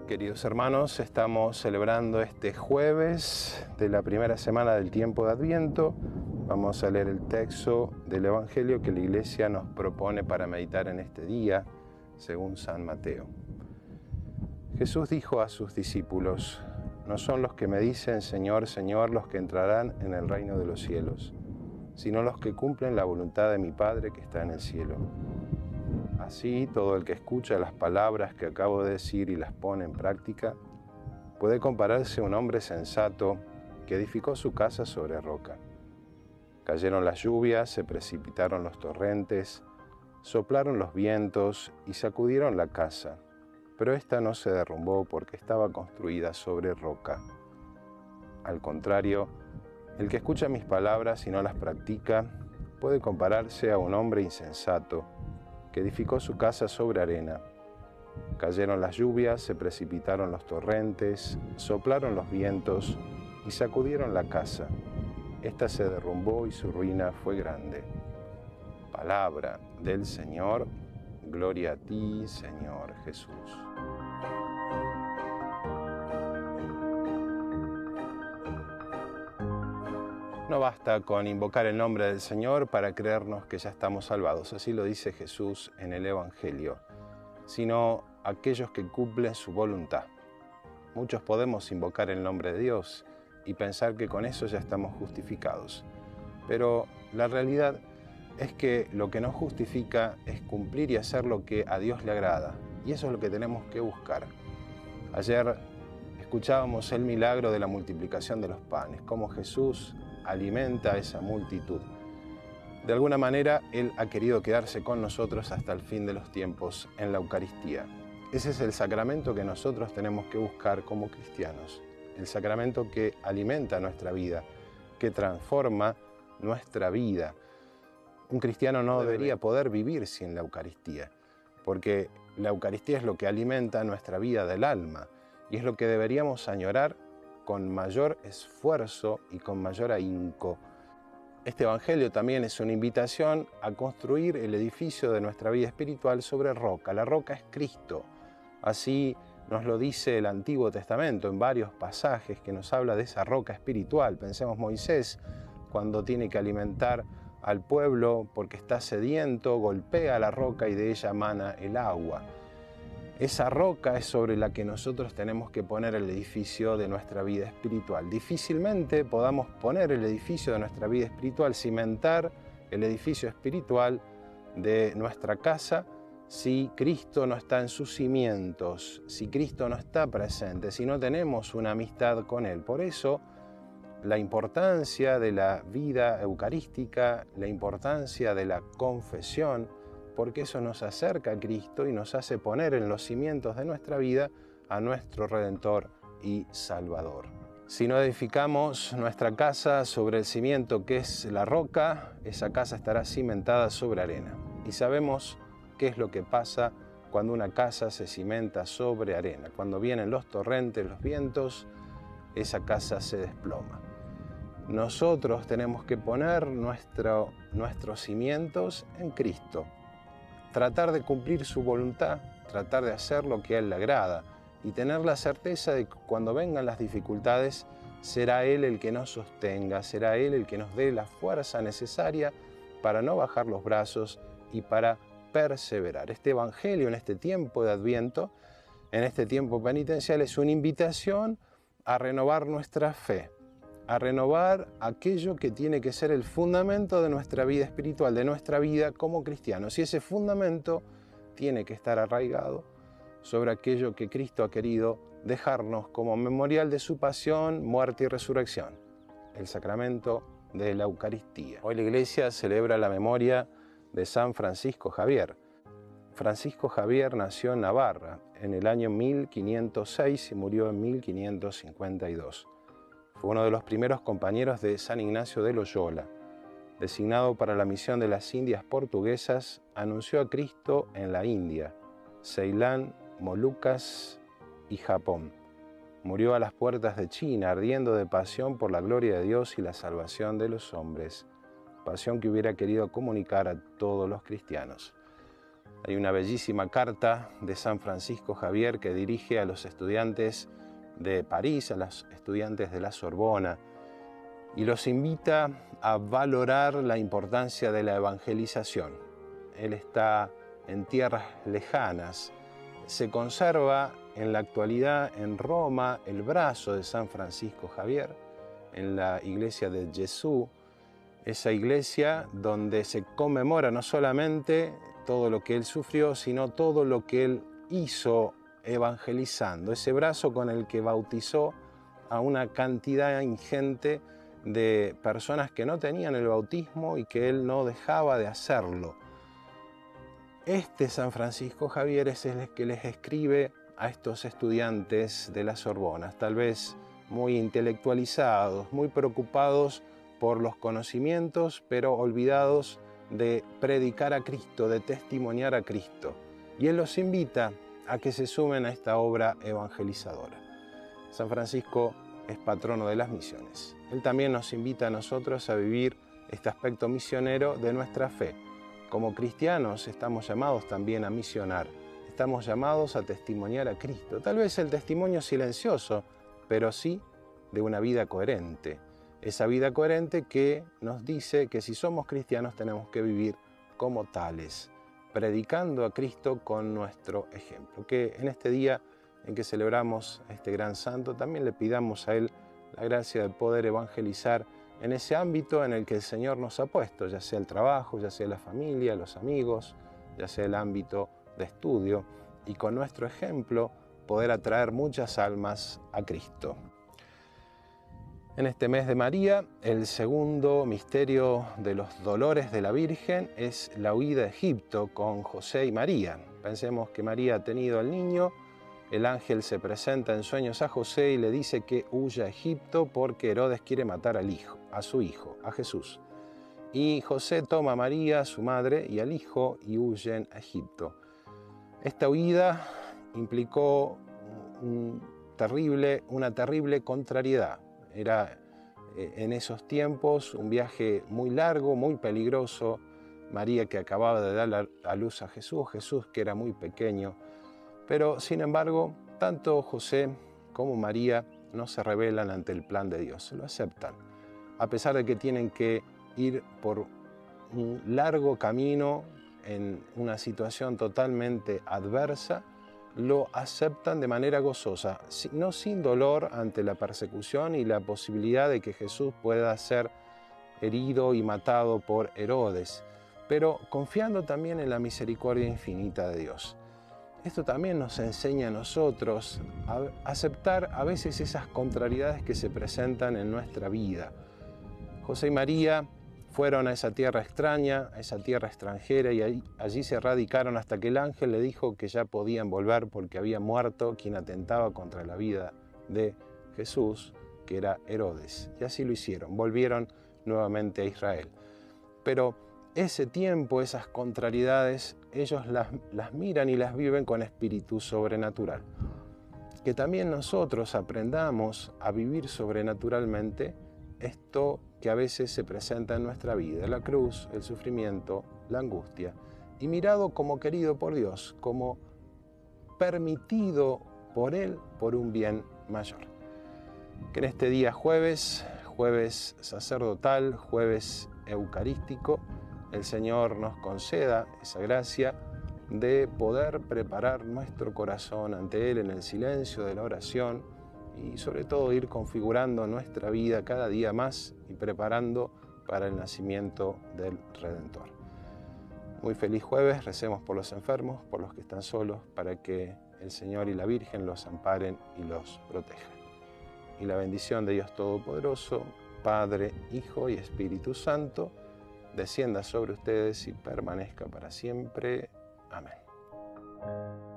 Queridos hermanos, estamos celebrando este jueves de la primera semana del tiempo de Adviento. Vamos a leer el texto del Evangelio que la Iglesia nos propone para meditar en este día, según San Mateo. Jesús dijo a sus discípulos: no son los que me dicen Señor, Señor los que entrarán en el reino de los cielos, sino los que cumplen la voluntad de mi Padre que está en el cielo. Así, todo el que escucha las palabras que acabo de decir y las pone en práctica, puede compararse a un hombre sensato que edificó su casa sobre roca. Cayeron las lluvias, se precipitaron los torrentes, soplaron los vientos y sacudieron la casa, pero ésta no se derrumbó porque estaba construida sobre roca. Al contrario, el que escucha mis palabras y no las practica, puede compararse a un hombre insensato que edificó su casa sobre arena. Cayeron las lluvias, se precipitaron los torrentes, soplaron los vientos y sacudieron la casa. Esta se derrumbó y su ruina fue grande. Palabra del Señor, gloria a ti, Señor Jesús. No basta con invocar el nombre del Señor para creernos que ya estamos salvados, así lo dice Jesús en el Evangelio, sino aquellos que cumplen su voluntad. Muchos podemos invocar el nombre de Dios y pensar que con eso ya estamos justificados, pero la realidad es que lo que nos justifica es cumplir y hacer lo que a Dios le agrada, y eso es lo que tenemos que buscar. Ayer escuchábamos el milagro de la multiplicación de los panes, cómo Jesús alimenta a esa multitud. De alguna manera, Él ha querido quedarse con nosotros hasta el fin de los tiempos en la Eucaristía. Ese es el sacramento que nosotros tenemos que buscar como cristianos, el sacramento que alimenta nuestra vida, que transforma nuestra vida. Un cristiano no debería poder vivir sin la Eucaristía, porque la Eucaristía es lo que alimenta nuestra vida del alma y es lo que deberíamos añorar con mayor esfuerzo y con mayor ahínco. Este Evangelio también es una invitación a construir el edificio de nuestra vida espiritual sobre roca. La roca es Cristo. Así nos lo dice el Antiguo Testamento en varios pasajes que nos habla de esa roca espiritual. Pensemos Moisés, cuando tiene que alimentar al pueblo porque está sediento, golpea la roca y de ella mana el agua. Esa roca es sobre la que nosotros tenemos que poner el edificio de nuestra vida espiritual. Difícilmente podamos poner el edificio de nuestra vida espiritual, cimentar el edificio espiritual de nuestra casa si Cristo no está en sus cimientos, si Cristo no está presente, si no tenemos una amistad con Él. Por eso, la importancia de la vida eucarística, la importancia de la confesión, porque eso nos acerca a Cristo y nos hace poner en los cimientos de nuestra vida a nuestro Redentor y Salvador. Si no edificamos nuestra casa sobre el cimiento que es la roca, esa casa estará cimentada sobre arena. Y sabemos qué es lo que pasa cuando una casa se cimenta sobre arena. Cuando vienen los torrentes, los vientos, esa casa se desploma. Nosotros tenemos que poner nuestros cimientos en Cristo. Tratar de cumplir su voluntad, tratar de hacer lo que a Él le agrada y tener la certeza de que cuando vengan las dificultades será Él el que nos sostenga, será Él el que nos dé la fuerza necesaria para no bajar los brazos y para perseverar. Este Evangelio en este tiempo de Adviento, en este tiempo penitencial, es una invitación a renovar nuestra fe, a renovar aquello que tiene que ser el fundamento de nuestra vida espiritual, de nuestra vida como cristianos. Y ese fundamento tiene que estar arraigado sobre aquello que Cristo ha querido dejarnos como memorial de su pasión, muerte y resurrección, el sacramento de la Eucaristía. Hoy la Iglesia celebra la memoria de San Francisco Javier. Francisco Javier nació en Navarra en el año 1506 y murió en 1552. Fue uno de los primeros compañeros de San Ignacio de Loyola. Designado para la misión de las Indias portuguesas, anunció a Cristo en la India, Ceilán, Molucas y Japón. Murió a las puertas de China, ardiendo de pasión por la gloria de Dios y la salvación de los hombres, pasión que hubiera querido comunicar a todos los cristianos. Hay una bellísima carta de San Francisco Javier que dirige a los estudiantes de París, a los estudiantes de la Sorbona, y los invita a valorar la importancia de la evangelización. Él está en tierras lejanas. Se conserva en la actualidad en Roma el brazo de San Francisco Javier, en la iglesia de Jesús, esa iglesia donde se conmemora no solamente todo lo que él sufrió, sino todo lo que él hizo evangelizando, ese brazo con el que bautizó a una cantidad ingente de personas que no tenían el bautismo y que él no dejaba de hacerlo. Este San Francisco Javier es el que les escribe a estos estudiantes de la Sorbona, tal vez muy intelectualizados, muy preocupados por los conocimientos, pero olvidados de predicar a Cristo, de testimoniar a Cristo. Y él los invita a que se sumen a esta obra evangelizadora. San Francisco es patrono de las misiones. Él también nos invita a nosotros a vivir este aspecto misionero de nuestra fe. Como cristianos estamos llamados también a misionar, estamos llamados a testimoniar a Cristo. Tal vez el testimonio silencioso, pero sí de una vida coherente. Esa vida coherente que nos dice que si somos cristianos tenemos que vivir como tales, predicando a Cristo con nuestro ejemplo. Que en este día en que celebramos a este gran santo, también le pidamos a él la gracia de poder evangelizar en ese ámbito en el que el Señor nos ha puesto, ya sea el trabajo, ya sea la familia, los amigos, ya sea el ámbito de estudio, y con nuestro ejemplo poder atraer muchas almas a Cristo. En este mes de María, el segundo misterio de los dolores de la Virgen es la huida a Egipto con José y María. Pensemos que María ha tenido al niño, el ángel se presenta en sueños a José y le dice que huya a Egipto porque Herodes quiere matar a su hijo, a Jesús. Y José toma a María, su madre, y al hijo y huyen a Egipto. Esta huida implicó una terrible contrariedad. Era en esos tiempos un viaje muy largo, muy peligroso. María que acababa de dar a luz a Jesús, Jesús que era muy pequeño. Pero, sin embargo, tanto José como María no se rebelan ante el plan de Dios, lo aceptan. A pesar de que tienen que ir por un largo camino en una situación totalmente adversa, lo aceptan de manera gozosa, no sin dolor ante la persecución y la posibilidad de que Jesús pueda ser herido y matado por Herodes, pero confiando también en la misericordia infinita de Dios. Esto también nos enseña a nosotros a aceptar a veces esas contrariedades que se presentan en nuestra vida. José y María fueron a esa tierra extraña, a esa tierra extranjera, y allí se radicaron hasta que el ángel le dijo que ya podían volver porque había muerto quien atentaba contra la vida de Jesús, que era Herodes. Y así lo hicieron, volvieron nuevamente a Israel. Pero ese tiempo, esas contrariedades, ellos las miran y las viven con espíritu sobrenatural. Que también nosotros aprendamos a vivir sobrenaturalmente esto que a veces se presenta en nuestra vida, la cruz, el sufrimiento, la angustia, y mirado como querido por Dios, como permitido por Él por un bien mayor. Que en este día jueves sacerdotal, jueves eucarístico, el Señor nos conceda esa gracia de poder preparar nuestro corazón ante Él en el silencio de la oración y sobre todo ir configurando nuestra vida cada día más y preparando para el nacimiento del Redentor. Muy feliz jueves, recemos por los enfermos, por los que están solos, para que el Señor y la Virgen los amparen y los protejan. Y la bendición de Dios Todopoderoso, Padre, Hijo y Espíritu Santo, descienda sobre ustedes y permanezca para siempre. Amén.